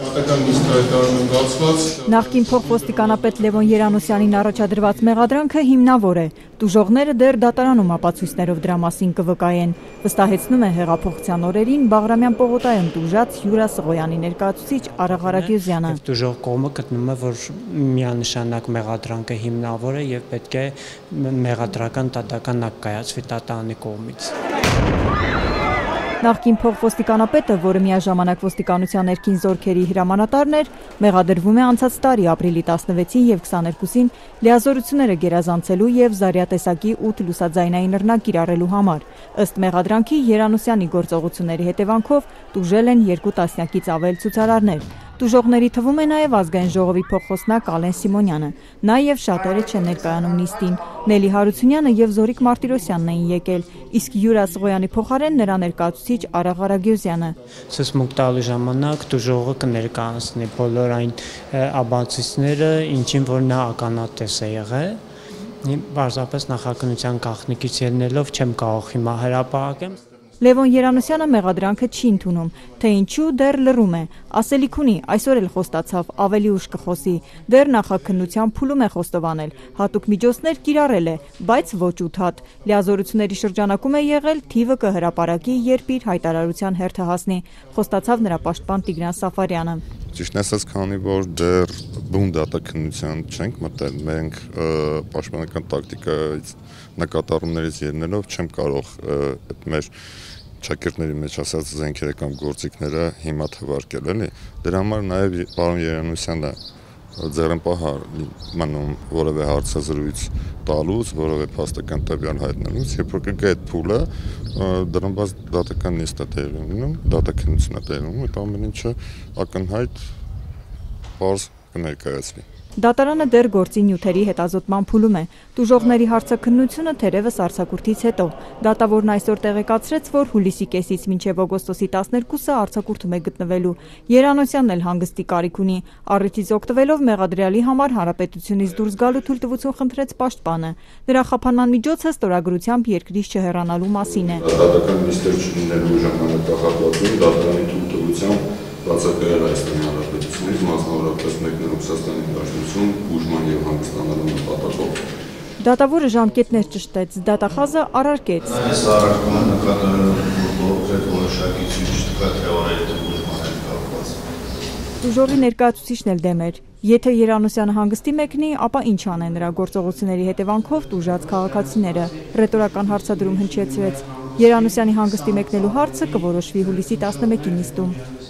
Նախկին փոխոստիկանապետ Լևոն Երանոսյանին առաջադրված մեղադրանքը հիմնավոր է։ Տուժողները դեռ դատարանում ապացույցներով դրա մասին կվկայեն, վստահեցնում է հեղափոխության օրերին Բաղրամյան պողոտայում տուժած Յուրա Սղոյանի ներկայացուցիչ Արա Ղարագյուզյանը։ Տուժող կողմը գտնում է, որ միանշանակ մեղադրանքը հիմնավոր է եւ պետք է մեղադրական դատական ակտ կայացվի դատարանի կողմից։ Նախկին փոխոստիկանապետը, որը միաժամանակ ոստիկանության ներքին զորքերի հրամանատարն էր, մեղադրվում է անցած տարի ապրիլի 16-ին եւ 22-ին լիազորությունները գերազանցելու եւ Զարյատեսակի 8 լուսաձայնային նռնակ կիրառելու համար։ Ըստ մեղադրանքի Երանոսյանի գործողությունների հետևանքով տուժել են 2 տասնյակից ավել ցուցարարներ։ Տուժողների թվում է նաև Ազգային ժողովի փոխխոսնակ Ալեն Սիմոնյանը, նա եւ շատերը չեն ներկայանում նիստին։ Նելի Հարությունյանը եւ Զորիկ Մարտիրոսյանն էին եկել, իսկ Յուրա Սղոյանի փոխարեն նրա ներկայացուցիչ Արա Ղարագյուզյանը։ Ցույց տալու ժամանակ տուժողը կներկայացնի բոլոր այն ապացույցները, ինչին որ նա ականատես է եղել։ Պարզապես նախաքննության գաղտնիքից ելնելով չեմ կարող հիմա հրապարակեմ։ Լևոն Երանոսյանը մեղադրանքը չի ընդունում, թե ինչու դեռ լռում է, ասելիք ունի, այսօր էլ խոստացավ, ավելի ուշ կխոսի, դեռ նախաքննության փուլում է խոստովանել, հատուկ միջոցներ կիրառել է, բայց ոչ ութատ, լիազորությունների շրջանակում է եղել, թիվը կհրապարակի, երբ իր հայտարարության հերթը հասնի, խոստացավ նրա պաշտպան Տիգրան Սաֆարյանը։ Ճիշտն ասած, քանի որ դեռ բուն դատաքննության չենք մտել, մենք պաշտպանական տակտիկայից նկատառումներից ելնելով չեմ կարող այդ մեր շակերտների մեջ ասած զենքերը կամ գործիքները հիմա թվարկել, էլի։ Դրա համար նաև պարոն Երանոսյանը ձեռնպահ մնում որևէ հարցազրույց տալուց, որևէ փաստական տվյալ հայտնելուց, երբ որ կգա այդ փուլը, դրամբաց դատական նիստ է տեղի ունենում, դատաքննություն է տեղի ունենում, այդ ամեն ինչը ակնհայտ պարզ կներկայացվի։ Դատարանը դեռ գործի նյութերի հետազոտման փուլում է։ Տուժողների հարցաքննությունը թերևս արձակուրդից հետո։ Դատավորն այսօր տեղեկացրեց, որ հուլիսի կեսից մինչև օգոստոսի 12-ը արձակուրդում է գտնվելու։ Երանոսյանն էլ հանգստի կարիք ունի։ Առիթից օգտվելով մեղադրյալի համար հանրապետությունից դուրս գալու թույլտվություն խնդրեց պաշտպանը։ Նրա խափանման միջոցը ստորագրությամբ երկրից չհեռանալու մասին է։ Դատական նիստեր չլինելու ժամանակահատվածում դատարանի թույլտվությամբ բացակայել Հայաստանի Հանրապետությունից, մասնավորապես մեկնել Ռուսաստանի Դաշնություն, բուժման եւ հանգստանալու նպատակով։ Դատավորը ժամկետներ ճշտեց, դատախազը առարկեց։ Այս առարկումը նկատառում է կոնկրետ որոշակի ցույց տվյալ թեորիայի բուժման հետ կապված։ Տուժողի ներկայացուցիչն էլ դեմ էր։ Եթե Երանոսյանը հանգստի մեկնի, ապա ինչ անեն նրա գործողությունների հետևանքով տուժած քաղաքացիները։ Ռետորական հարցադրում հնչեցրեց։ Երանոսյանի հանգստի մեկնելու հարցը կորոշվի հուլիսի 11-ի նիստում։